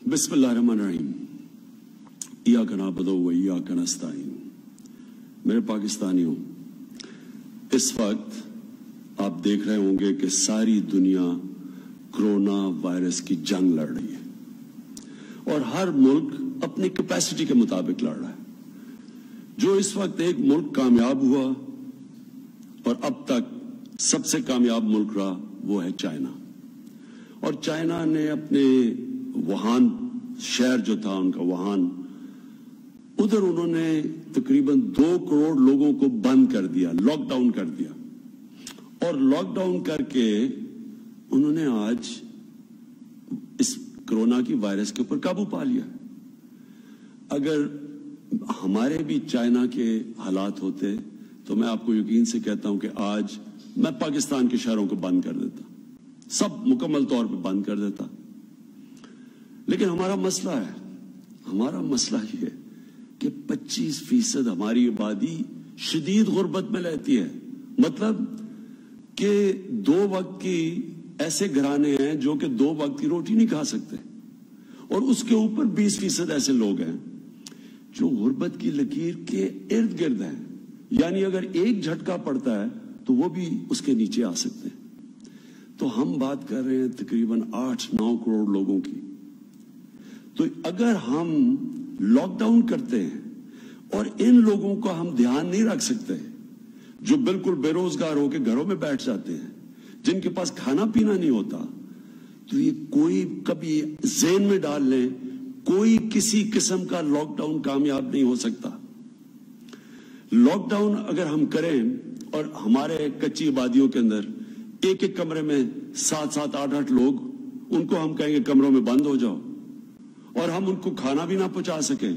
बिस्मिल्लाहिर्रहमानिर्रहीम। इय्याका नअबुदु व इय्याका नस्तईन। मेरे पाकिस्तानियों, इस वक्त आप देख रहे होंगे कि सारी दुनिया कोरोना वायरस की जंग लड़ रही है और हर मुल्क अपनी कैपेसिटी के मुताबिक लड़ रहा है। जो इस वक्त एक मुल्क कामयाब हुआ और अब तक सबसे कामयाब मुल्क रहा वो है चाइना। और चाइना ने अपने वुहान शहर जो था उनका वुहान, उधर उन्होंने तकरीबन 2 करोड़ लोगों को बंद कर दिया, लॉकडाउन कर दिया। और लॉकडाउन करके उन्होंने आज इस कोरोना की वायरस के ऊपर काबू पा लिया। अगर हमारे भी चाइना के हालात होते तो मैं आपको यकीन से कहता हूं कि आज मैं पाकिस्तान के शहरों को बंद कर देता, सब मुकम्मल तौर पे बंद कर देता। लेकिन हमारा मसला ये है कि 25% हमारी आबादी शदीद गुर्बत में रहती है। मतलब कि 2 वक्त की ऐसे घराने हैं जो कि 2 वक्त की रोटी नहीं खा सकते, और उसके ऊपर 20% ऐसे लोग हैं जो गुर्बत की लकीर के इर्द गिर्द हैं। यानी अगर एक झटका पड़ता है तो वो भी उसके नीचे आ सकते हैं। तो हम बात कर रहे हैं तकरीबन 8-9 करोड़ लोगों की। तो अगर हम लॉकडाउन करते हैं और इन लोगों का हम ध्यान नहीं रख सकते, जो बिल्कुल बेरोजगार होकर घरों में बैठ जाते हैं, जिनके पास खाना पीना नहीं होता, तो ये कोई कभी ज़हन में डाल लें, कोई किसी किस्म का लॉकडाउन कामयाब नहीं हो सकता। लॉकडाउन अगर हम करें और हमारे कच्ची आबादियों के अंदर एक कमरे में 7-7, 8-8 लोग, उनको हम कहेंगे कमरों में बंद हो जाओ, और हम उनको खाना भी ना पहुंचा सकें,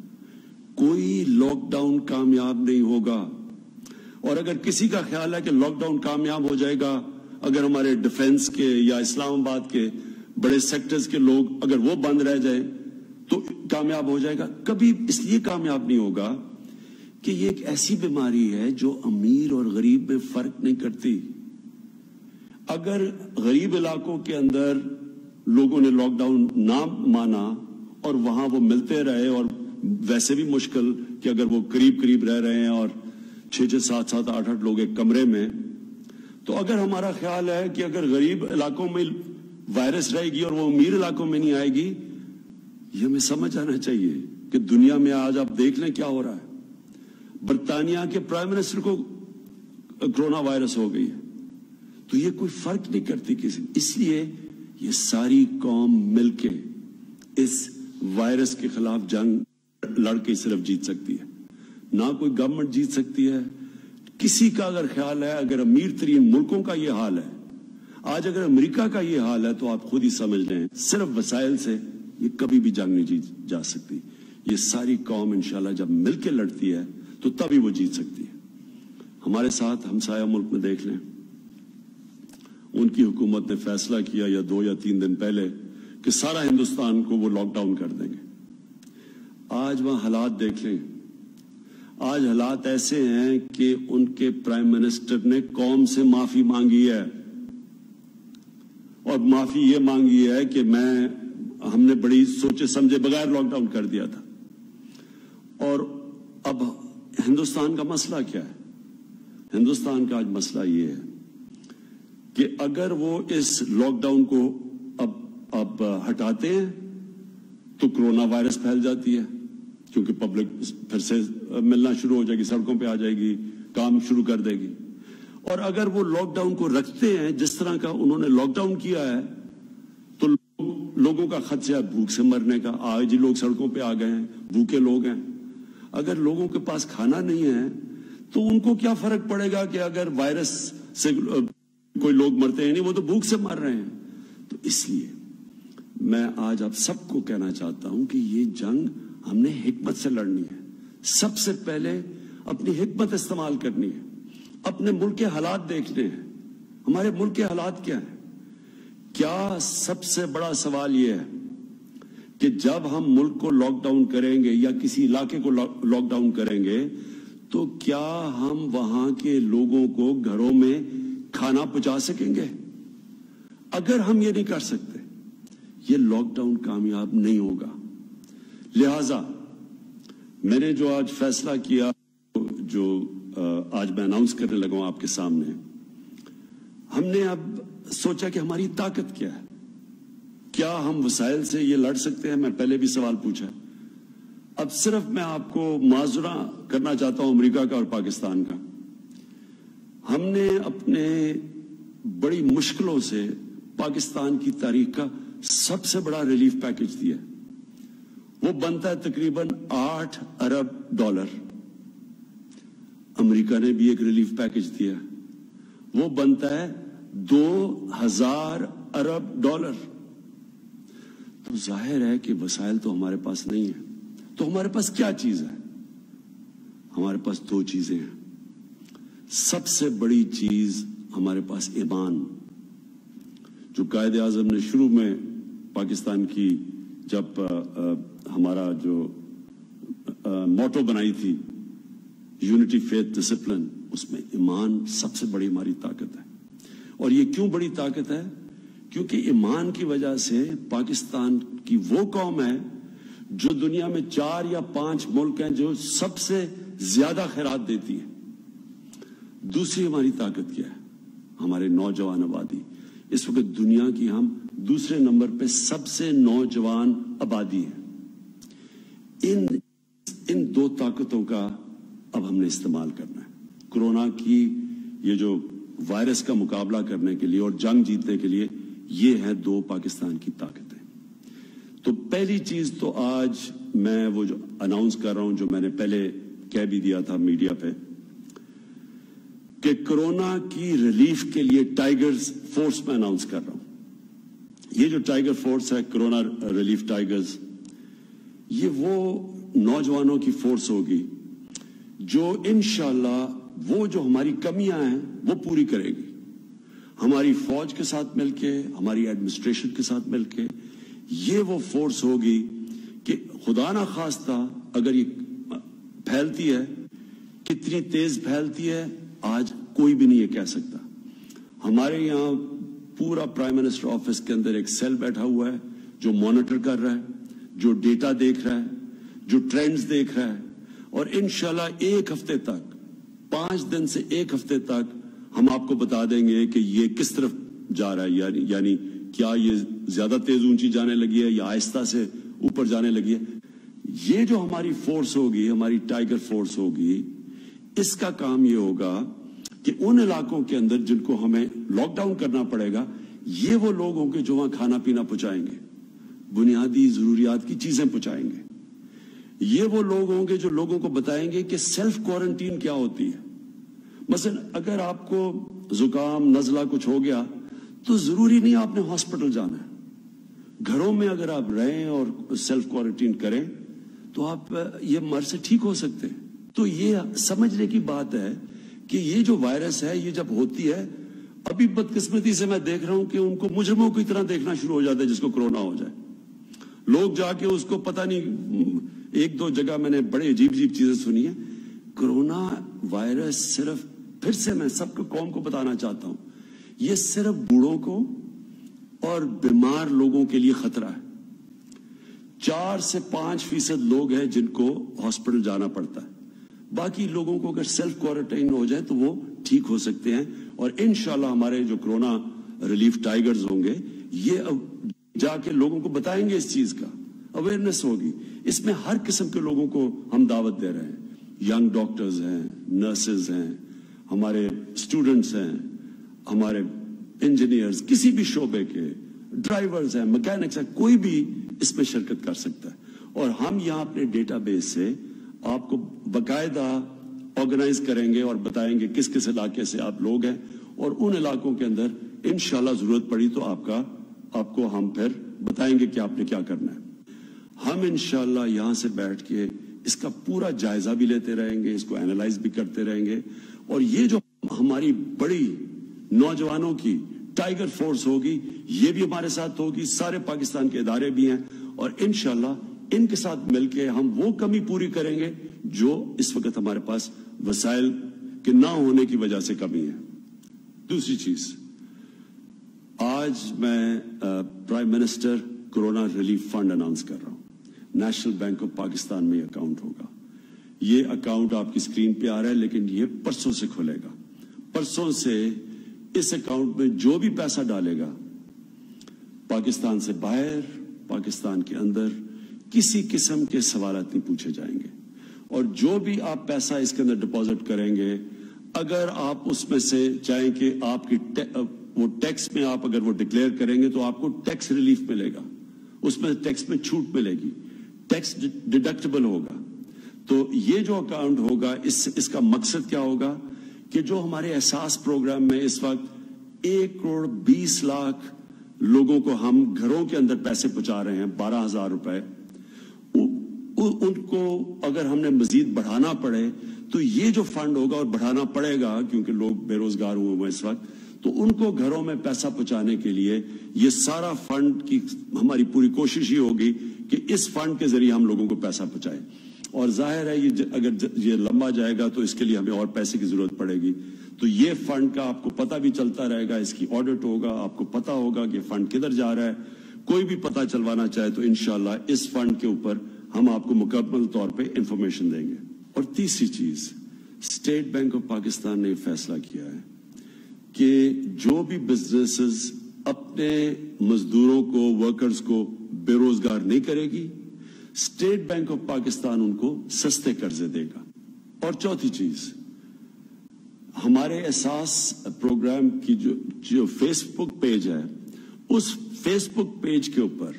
कोई लॉकडाउन कामयाब नहीं होगा। और अगर किसी का ख्याल है कि लॉकडाउन कामयाब हो जाएगा अगर हमारे डिफेंस के या इस्लामाबाद के बड़े सेक्टर्स के लोग अगर वो बंद रह जाए तो कामयाब हो जाएगा, कभी इसलिए कामयाब नहीं होगा कि ये एक ऐसी बीमारी है जो अमीर और गरीब में फर्क नहीं करती। अगर गरीब इलाकों के अंदर लोगों ने लॉकडाउन ना माना और वहां वो मिलते रहे, और वैसे भी मुश्किल कि अगर वो करीब करीब रह रहे हैं और 6-6, 7-7, 8-8 लोग एक कमरे में, तो अगर हमारा ख्याल है कि अगर गरीब इलाकों में वायरस रहेगी और वो अमीर इलाकों में नहीं आएगी, ये हमें समझ आना चाहिए कि दुनिया में आज आप देख लें क्या हो रहा है। बर्तानिया के प्राइम मिनिस्टर को कोरोना वायरस हो गई है, तो ये कोई फर्क नहीं करती किसी। इसलिए ये सारी कौम मिलके इस वायरस के खिलाफ जंग लड़के सिर्फ जीत सकती है, ना कोई गवर्नमेंट जीत सकती है। किसी का अगर ख्याल है, अगर अमीर तरीन मुल्कों का ये हाल है, आज अगर अमेरिका का ये हाल है, तो आप खुद ही समझ लें सिर्फ वसाइल से ये कभी भी जंग नहीं जीत जा सकती। ये सारी कौम इंशाल्लाह जब मिलके लड़ती है तो तभी वो जीत सकती है। हमारे साथ हमसाया मुल्क में देख लें, उनकी हुकूमत ने फैसला किया या 2 या 3 दिन पहले कि सारा हिंदुस्तान को वो लॉकडाउन कर देंगे। आज वहां हालात देख लें, आज हालात ऐसे हैं कि उनके प्राइम मिनिस्टर ने कौम से माफी मांगी है, और माफी ये मांगी है कि हमने बड़ी सोचे समझे बगैर लॉकडाउन कर दिया था। और अब हिंदुस्तान का मसला क्या है? हिंदुस्तान का आज मसला ये है कि अगर वो इस लॉकडाउन को अब हटाते हैं तो कोरोना वायरस फैल जाती है, क्योंकि पब्लिक फिर से मिलना शुरू हो जाएगी, सड़कों पे आ जाएगी, काम शुरू कर देगी। और अगर वो लॉकडाउन को रखते हैं जिस तरह का उन्होंने लॉकडाउन किया है, तो लोगों का खदशा है भूख से मरने का। आज ही लोग सड़कों पे आ गए हैं, भूखे लोग हैं। अगर लोगों के पास खाना नहीं है तो उनको क्या फर्क पड़ेगा कि अगर वायरस से कोई लोग मरते हैं, नहीं, वो तो भूख से मर रहे हैं। तो इसलिए मैं आज आप सबको कहना चाहता हूं कि ये जंग हमने हिकमत से लड़नी है। सबसे पहले अपनी हिकमत इस्तेमाल करनी है, अपने मुल्क के हालात देखने हैं। हमारे मुल्क के हालात क्या हैं? क्या सबसे बड़ा सवाल यह है कि जब हम मुल्क को लॉकडाउन करेंगे या किसी इलाके को लॉकडाउन करेंगे, तो क्या हम वहां के लोगों को घरों में खाना पहुंचा सकेंगे? अगर हम ये नहीं कर सकते, یہ لاک ڈاؤن کامیاب نہیں ہوگا. لہذا میں نے جو آج فیصلہ کیا، جو آج میں اناؤنس کرنے لگا ہوں آپ کے سامنے، ہم نے اب سوچا کہ ہماری طاقت کیا ہے. کیا ہم وسائل سے یہ لڑ سکتے ہیں؟ میں پہلے بھی سوال پوچھا. اب صرف میں آپ کو معذرہ کرنا چاہتا ہوں امریکہ کا اور پاکستان کا. ہم نے اپنے بڑی مشکلوں سے پاکستان کی تاریخ کا سب سے بڑا ریلیف پیکج دیا. وہ بنتا ہے تقریباً $8 ارب. امریکہ نے بھی ایک ریلیف پیکج دیا، وہ بنتا ہے $2000 ارب. تو ظاہر ہے کہ وسائل تو ہمارے پاس نہیں ہے. تو ہمارے پاس کیا چیز ہے؟ ہمارے پاس دو چیزیں ہیں. سب سے بڑی چیز ہمارے پاس ایمان، جو قائد اعظم نے شروع میں پاکستان کی جب ہمارا جو موٹو بنائی تھی، یونٹی، فیتھ، ڈسپلن، اس میں ایمان سب سے بڑی ہماری طاقت ہے. اور یہ کیوں بڑی طاقت ہے؟ کیونکہ ایمان کی وجہ سے پاکستان کی وہ قوم ہے جو دنیا میں 4 یا 5 ملک ہیں جو سب سے زیادہ خیرات دیتی ہے. دوسری ہماری طاقت کیا ہے؟ ہمارے نوجوان آبادی. اس وقت دنیا کی ہم دوسرے نمبر پہ سب سے نوجوان آبادی ہے. ان دو طاقتوں کا اب ہم نے استعمال کرنا ہے. کورونا کی یہ جو وائرس کا مقابلہ کرنے کے لیے اور جنگ جیتنے کے لیے، یہ ہے دو پاکستان کی طاقتیں. تو پہلی چیز تو آج میں وہ جو اناؤنس کر رہا ہوں، جو میں نے پہلے کہہ بھی دیا تھا میڈیا پہ، کہ کورونا کی ریلیف کے لیے ٹائیگرز فورس میں اناؤنس کر رہا ہوں. یہ جو ٹائیگر فورس ہے، کورونا ریلیف ٹائیگرز، یہ وہ نوجوانوں کی فورس ہوگی جو انشاءاللہ وہ جو ہماری کمیاں ہیں وہ پوری کرے گی. ہماری فوج کے ساتھ مل کے، ہماری ایڈمنسٹریشن کے ساتھ مل کے یہ وہ فورس ہوگی کہ خدا نہ خواستہ اگر یہ پھیلتی ہے، کتنی تیز پھیلتی ہے آج کوئی بھی نہیں یہ کہہ سکتا. ہمارے یہاں پورا پرائم منسٹر آفس کے اندر ایک سیل بیٹھا ہوا ہے جو مانیٹر کر رہا ہے، جو ڈیٹا دیکھ رہا ہے، جو ٹرینڈز دیکھ رہا ہے. اور انشاءاللہ 1 ہفتے تک، 5 دن سے 1 ہفتے تک ہم آپ کو بتا دیں گے کہ یہ کس طرف جا رہا ہے. یعنی کیا یہ زیادہ تیز اونچی جانے لگی ہے یا آہستہ سے اوپر جانے لگی ہے. یہ جو ہماری فورس ہوگی، ہماری ٹائیگر فورس ہوگی، اس کا کام یہ ہوگا کہ ان علاقوں کے اندر جن کو ہمیں لاک ڈاؤن کرنا پڑے گا، یہ وہ لوگ ہوں گے جو وہاں کھانا پینا پہنچائیں گے، بنیادی ضروریات کی چیزیں پہنچائیں گے. یہ وہ لوگ ہوں گے جو لوگوں کو بتائیں گے کہ سیلف کوارنٹین کیا ہوتی ہے. مثلا اگر آپ کو زکام، نزلہ کچھ ہو گیا تو ضروری نہیں آپ نے ہاسپٹل جانا ہے. گھروں میں اگر آپ رہیں اور سیلف کوارنٹین کریں تو آپ یہ مرض سے ٹھیک ہو سکتے ہیں. تو یہ سمجھنے کی بات ہے کہ یہ جو وائرس ہے، یہ جب ہوتی ہے، ابھی بدقسمتی سے میں دیکھ رہا ہوں کہ ان کو مجرموں کی طرح دیکھنا شروع ہو جاتا ہے جس کو کورونا ہو جائے. لوگ جا کے اس کو پتہ نہیں، 1-2 جگہ میں نے بڑے عجیب چیزیں سنی ہیں. کورونا وائرس صرف، پھر سے میں سب کو قوم کو بتانا چاہتا ہوں، یہ صرف بوڑھوں کو اور بیمار لوگوں کے لیے خطرہ ہے. 4 سے 5% لوگ ہیں جن کو ہاسپٹل جانا پڑتا ہے. باقی لوگوں کو اگر سیلف کوارنٹائن ہو جائے تو وہ ٹھیک ہو سکتے ہیں. اور انشاءاللہ ہمارے جو کورونا ریلیف ٹائیگرز ہوں گے، یہ جا کے لوگوں کو بتائیں گے، اس چیز کا اویئرنیس ہوگی. اس میں ہر قسم کے لوگوں کو ہم دعوت دے رہے ہیں. ینگ ڈاکٹرز ہیں، نرسز ہیں، ہمارے اسٹوڈنٹس ہیں، ہمارے انجینئرز، کسی بھی شعبے کے ڈرائیورز ہیں، میکینکس ہیں، کوئی بھی اس میں شرکت کر سکتا ہے. اور ہم یہاں اپنے ڈیٹا بیس سے آپ کو باقاعدہ آرگنائز کریں گے اور بتائیں گے کس کس علاقے سے آپ لوگ ہیں، اور ان علاقوں کے اندر انشاءاللہ ضرورت پڑی تو آپ کو ہم پھر بتائیں گے کہ آپ نے کیا کرنا ہے. ہم انشاءاللہ یہاں سے بیٹھ کے اس کا پورا جائزہ بھی لیتے رہیں گے، اس کو اینالائز بھی کرتے رہیں گے. اور یہ جو ہماری بڑی نوجوانوں کی ٹائیگر فورس ہوگی، یہ بھی ہمارے ساتھ ہوگی، سارے پاکستان کے ادارے بھی ہیں، اور انشاءاللہ ان کے ساتھ مل کے ہم وہ کمی پوری کریں گے جو اس وقت ہمارے پاس وسائل کے نہ ہونے کی وجہ سے کمی ہے. دوسری چیز، آج میں prime minister corona relief fund announce कर रहा हूं। नेशनल बैंक ऑफ पाकिस्तान में अकाउंट होगा। ये अकाउंट आपकी स्क्रीन पे आ रहा है, लेकिन ये परसों से खुलेगा। परसों से इस अकाउंट में जो भी पैसा डालेगा, पाकिस्तान से बाहर, पाकिस्तान के अंदर, किसी किस्म के सवालात नहीं पूछे जाएंगे। और जो भी आप पैसा इसके अंदर डिपॉजिट करेंगे, अगर आप उसमें से चाहें कि आपकी वो टैक्स में आप अगर वो डिक्लेयर करेंगे तो आपको टैक्स रिलीफ मिलेगा, उसमें टैक्स में छूट मिलेगी, टैक्स डिडक्टेबल होगा। तो ये जो अकाउंट होगा, इसका मकसद क्या होगा कि जो हमारे एहसास प्रोग्राम में इस वक्त 1,20,00,000 लोगों को हम घरों के अंदर पैसे पहुंचा रहे हैं, 12,000 रुपए, उनको अगर हमने मजीद बढ़ाना पड़े तो ये जो फंड होगा, और बढ़ाना पड़ेगा क्योंकि लोग बेरोजगार हुए हैं इस वक्त, तो उनको घरों में पैसा पहुंचाने के लिए ये सारा फंड की हमारी पूरी कोशिश ही होगी कि इस फंड के जरिए हम लोगों को पैसा पहुंचाएं। और जाहिर है ये अगर ये लंबा जाएगा तो इसके लिए हमें और पैसे की जरूरत पड़ेगी। तो ये फंड का आपको पता भी चलता रहेगा, इसकी ऑडिट होगा, आपको पता होगा कि फंड किधर जा रहा है। कोई भी पता चलवाना चाहे तो इंशाल्लाह इस फंड के ऊपर हम आपको मुकम्मल तौर पे इंफॉर्मेशन देंगे। और तीसरी चीज, स्टेट बैंक ऑफ पाकिस्तान ने फैसला किया है कि जो भी बिजनेसेस अपने मजदूरों को, वर्कर्स को बेरोजगार नहीं करेगी, स्टेट बैंक ऑफ पाकिस्तान उनको सस्ते कर्जे देगा। और चौथी चीज, हमारे एहसास प्रोग्राम की जो फेसबुक पेज है, उस फेसबुक पेज के ऊपर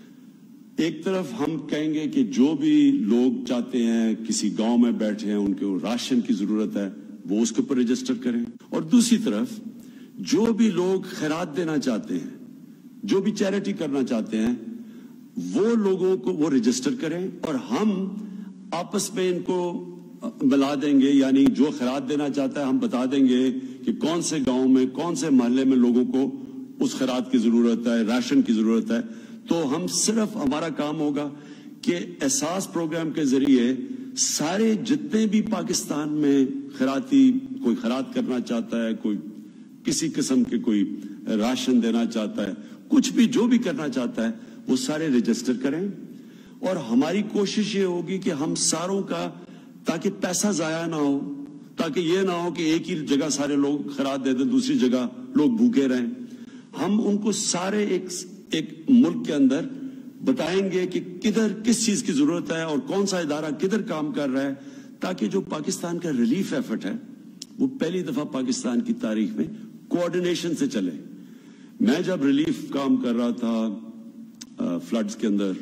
एक तरफ हम कहेंगे कि जो भी लोग चाहते हैं, किसी गांव में बैठे हैं, उनको राशन की जरूरत है, वो उसके ऊपर रजिस्टर करें। और दूसरी तरफ जो भी लोग खैरात देना चाहते हैं, जो भी चैरिटी करना चाहते हैं, वो लोगों को वो रजिस्टर करें और हम आपस में इनको मिला देंगे। यानी जो खैरात देना चाहता है, हम बता देंगे कि कौन से गांव में, कौन से मोहल्ले में लोगों को उस खैरात की जरूरत है, राशन की जरूरत है। तो हम सिर्फ, हमारा काम होगा कि एहसास प्रोग्राम के जरिए सारे जितने भी पाकिस्तान में खैराती, कोई खैरात करना चाहता है, कोई किसी किस्म के कोई राशन देना चाहता है, कुछ भी जो भी करना चाहता है, वो सारे रजिस्टर करें। और हमारी कोशिश ये होगी कि हम सारों का, ताकि पैसा जाया ना हो, ताकि ये ना हो कि एक ही जगह सारे लोग खैरात दे दें, दूसरी जगह लोग भूखे रहें। हम उनको सारे एक मुल्क के अंदर बताएंगे कि किधर किस चीज की जरूरत है और कौन सा इदारा किधर काम कर रहा है, ताकि जो पाकिस्तान का रिलीफ एफर्ट है वो पहली दफा पाकिस्तान की तारीख में कोऑर्डिनेशन से चले। मैं जब रिलीफ काम कर रहा था फ्लड्स के अंदर,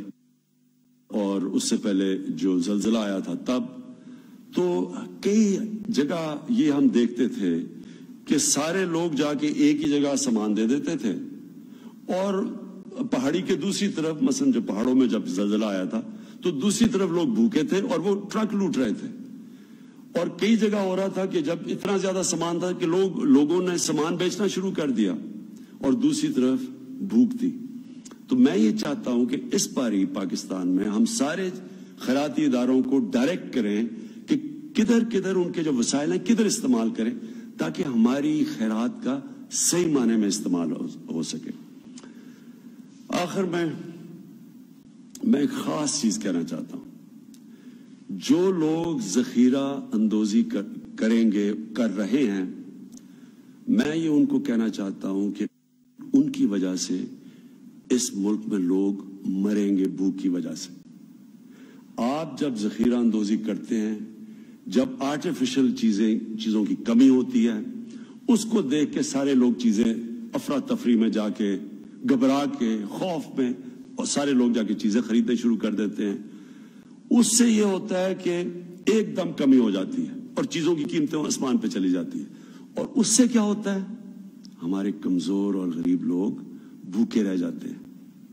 और उससे पहले जो जलजिला आया था तब, तो कई जगह ये हम देखते थे कि सारे लोग जाके एक ही जगह सामान दे देते थे, और पहाड़ी के दूसरी तरफ, मसलन जो पहाड़ों में जब जलजिला आया था तो दूसरी तरफ लोग भूखे थे और वो ट्रक लूट रहे थे। और कई जगह हो रहा था कि जब इतना ज्यादा सामान था कि लोगों ने सामान बेचना शुरू कर दिया और दूसरी तरफ भूख थी। तो मैं ये चाहता हूं कि इस बारी पाकिस्तान में हम सारे खैराती इदारों को डायरेक्ट करें कि किधर किधर उनके जो वसाइल हैं किधर इस्तेमाल करें, ताकि हमारी खैरात का सही माने में इस्तेमाल हो सके। आखिर में मैं खास चीज कहना चाहता हूं, जो लोग जखीरा अंदोजी कर रहे हैं, मैं ये उनको कहना चाहता हूं कि उनकी वजह से इस मुल्क में लोग मरेंगे भूख की वजह से। आप जब जखीरा अंदोजी करते हैं, जब आर्टिफिशियल चीजों की कमी होती है, उसको देख के सारे लोग चीजें अफरा तफरी में जाके, घबरा के, खौफ में, और सारे लोग जाके चीजें खरीदने शुरू कर देते हैं। उससे यह होता है कि एकदम कमी हो जाती है और चीजों की कीमतें आसमान पे चली जाती है। और उससे क्या होता है, हमारे कमजोर और गरीब लोग भूखे रह जाते हैं।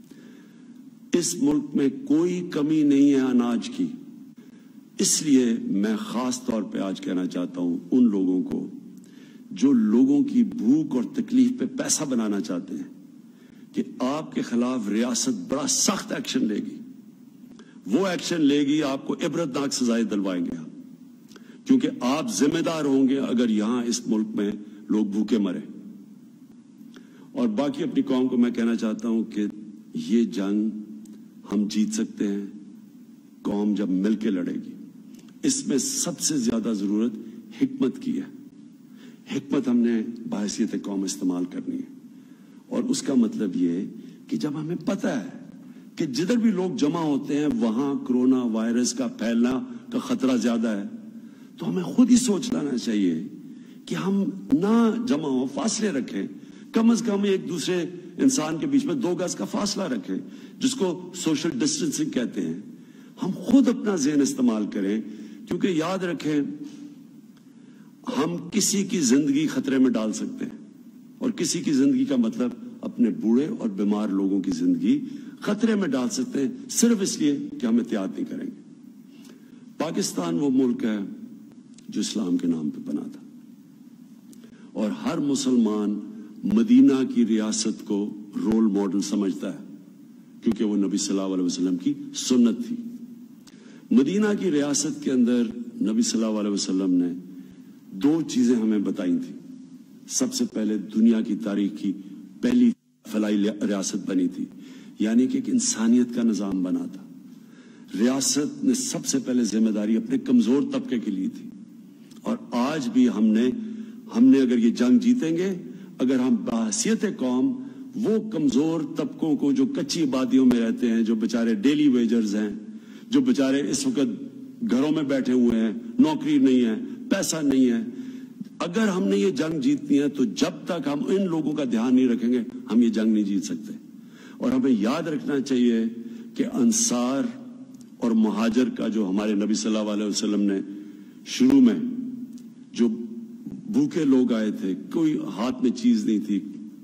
इस मुल्क में कोई कमी नहीं है अनाज की। इसलिए मैं खास तौर पे आज कहना चाहता हूं उन लोगों को जो लोगों की भूख और तकलीफ पे पैसा बनाना चाहते हैं कि आपके खिलाफ रियासत बड़ा सख्त एक्शन लेगी। वो एक्शन लेगी, आपको इबरतनाक सजाएं दिलवाएंगे हम, क्योंकि आप जिम्मेदार होंगे अगर यहां इस मुल्क में लोग भूखे मरे। और बाकी अपनी कौम को मैं कहना चाहता हूं कि یہ جنگ ہم جیت سکتے ہیں قوم جب مل کے لڑے گی. اس میں سب سے زیادہ ضرورت حکمت کی ہے. حکمت ہم نے بحیثیت قوم استعمال کرنی ہے. اور اس کا مطلب یہ کہ جب ہمیں پتہ ہے کہ جدھر بھی لوگ جمع ہوتے ہیں وہاں کرونا وائرس کا پھیلنا کا خطرہ زیادہ ہے, تو ہمیں خود ہی سوچ لینا چاہیے کہ ہم نہ جمع ہوں, فاصلے رکھیں. کم از کم ایک دوسرے انسان کے بیچ میں 2 گز کا فاصلہ رکھیں, جس کو سوشل ڈسٹینسنگ کہتے ہیں. ہم خود اپنا ذہن استعمال کریں, کیونکہ یاد رکھیں ہم کسی کی زندگی خطرے میں ڈال سکتے ہیں, اور کسی کی زندگی کا مطلب اپنے بوڑھے اور بیمار لوگوں کی زندگی خطرے میں ڈال سکتے ہیں, صرف اس لیے کہ ہم احتیاط نہیں کریں گے. پاکستان وہ ملک ہے جو اسلام کے نام پہ بنا تھا, اور ہر مسلمان مدینہ کی ریاست کو رول ماڈل سمجھتا ہے, کیونکہ وہ نبی صلی اللہ علیہ وسلم کی سنت تھی. مدینہ کی ریاست کے اندر نبی صلی اللہ علیہ وسلم نے 2 چیزیں ہمیں بتائی تھی. سب سے پہلے دنیا کی تاریخ کی پہلی فلاحی ریاست بنی تھی, یعنی کہ ایک انسانیت کا نظام بنا تھا. ریاست نے سب سے پہلے ذمہ داری اپنے کمزور طبقے کے لیے تھی, اور آج بھی ہم نے اگر یہ جنگ جیتیں گے, اگر ہم بحیثیت قوم وہ کمزور طبقوں کو جو کچی آبادیوں میں رہتے ہیں, جو بیچارے ڈیلی ویجرز ہیں, جو بیچارے اس وقت گھروں میں بیٹھے ہوئے ہیں, نوکری نہیں ہے, پیسہ نہیں ہے, اگر ہم نے یہ جنگ جیتنی ہے تو جب تک ہم ان لوگوں کا دھیان نہیں رکھیں گے ہم یہ جنگ نہیں جیت سکتے. اور ہمیں یاد رکھنا چاہیے کہ انصار اور مہاجر کا جو ہمارے نبی صلی اللہ علیہ وسلم نے شروع میں جو بھوکے لوگ آئے تھے, کوئی ہاتھ میں چیز نہیں تھی,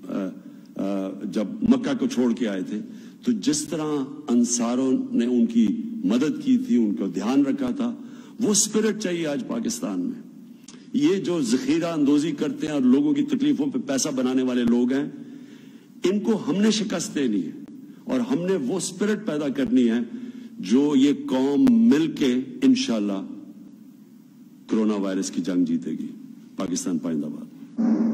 جب مکہ کو چھوڑ کے آئے تھے, تو جس طرح انصاروں نے ان کی مدد کی تھی, ان کو دھیان رکھا تھا, وہ سپرٹ چاہیے آج پاکستان میں. یہ جو ذخیرہ اندوزی کرتے ہیں اور لوگوں کی تکلیفوں پہ پیسہ بنانے والے لوگ ہیں, ان کو ہم نے شکست دینی ہے, اور ہم نے وہ سپرٹ پیدا کرنی ہے جو یہ قوم مل کے انشاءاللہ کرونا وائرس کی جنگ جیتے گی. پاکستان پائندہ باد.